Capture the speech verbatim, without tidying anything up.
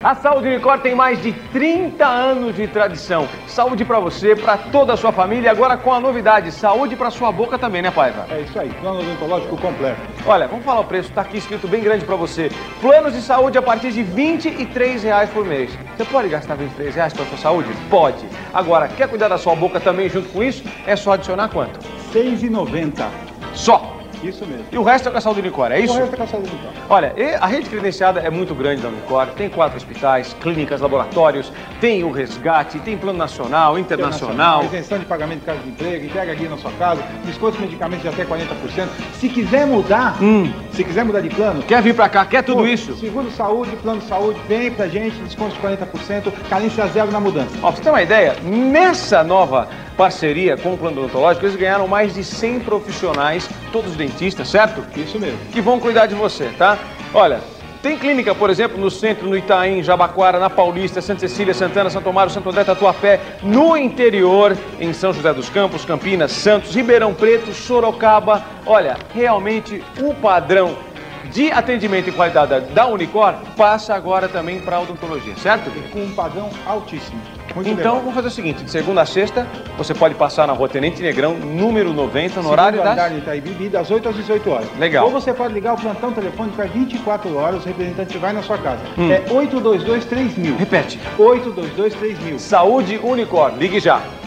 A Saúde Unicor tem mais de trinta anos de tradição. Saúde para você, para toda a sua família, agora com a novidade, saúde para sua boca também, né, Paiva? É isso aí, plano odontológico completo. Olha, vamos falar o preço, tá aqui escrito bem grande para você. Planos de saúde a partir de vinte e três reais por mês. Você pode gastar vinte e três reais com a sua saúde? Pode. Agora, quer cuidar da sua boca também junto com isso? É só adicionar quanto? seis reais e noventa centavos. Só. Isso mesmo. E o resto é com a Saúde Unicor, é isso? O resto é com a Saúde Unicor. Olha, a rede credenciada é muito grande da Unicor, tem quatro hospitais, clínicas, laboratórios, tem o resgate, tem plano nacional, internacional. Isenção de pagamento de casa de emprego, entrega aqui na sua casa, desconto de medicamentos de até quarenta por cento. Se quiser mudar, hum. se quiser mudar de plano... Quer vir pra cá, quer tudo pô, isso? Seguro saúde, plano de saúde, vem pra gente, desconto de quarenta por cento, carência zero na mudança. Ó, pra você ter uma ideia, nessa nova parceria com o plano odontológico, eles ganharam mais de cem profissionais, todos dentistas, certo? Isso mesmo. Que vão cuidar de você, tá? Olha, tem clínica, por exemplo, no centro, no Itaim, Jabaquara, na Paulista, Santa Cecília, Santana, Santo Amaro, Santo André, Tatuapé, no interior, em São José dos Campos, Campinas, Santos, Ribeirão Preto, Sorocaba. Olha, realmente o padrão de atendimento e qualidade da Unicor passa agora também para a odontologia, certo? Com um padrão altíssimo. Muito então, legal. vamos fazer o seguinte, de segunda a sexta, você pode passar na Rua Tenente Negrão, número noventa, no horário das... andar de Itaim, das oito às dezoito horas. Legal. Ou você pode ligar o plantão telefônico é vinte e quatro horas, o representante vai na sua casa. Hum. É oito dois dois três mil. Repete. oito dois dois três mil. Saúde Unicor, ligue já.